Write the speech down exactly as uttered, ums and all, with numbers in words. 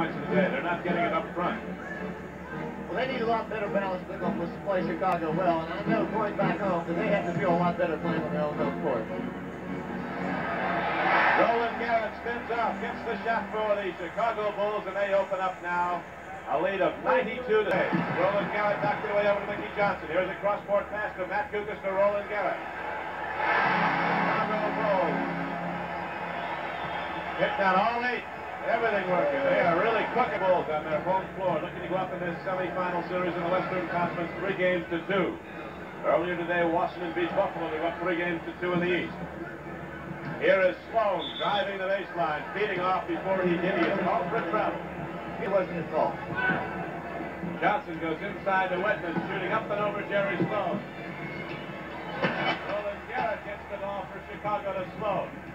points in the day. They're not getting it up front. Well, they need a lot better balance to play Chicago well, and I know going back home that they have to feel a lot better playing on their own home court. Roland Garrett spins out, gets the shot for the Chicago Bulls, and they open up now a lead of ninety-two to eight. Roland Garrett knocked it away over to Mickey Johnson. Here's a cross-court pass from Matt Kukas to Roland Garrett. Chicago Bulls hit down all eight. Everything working. They are really cooking Bulls on their home floor, looking to go up in this semifinal series in the Western Conference, three games to two. Earlier today, Washington beat Buffalo. They went three games to two in the East. Here is Sloan driving the baseline, feeding off before he did. He is called for travel. It wasn't his fault. Johnson goes inside to Whitman, shooting up and over Jerry Sloan. Roland Garrett gets the ball for Chicago to Sloan.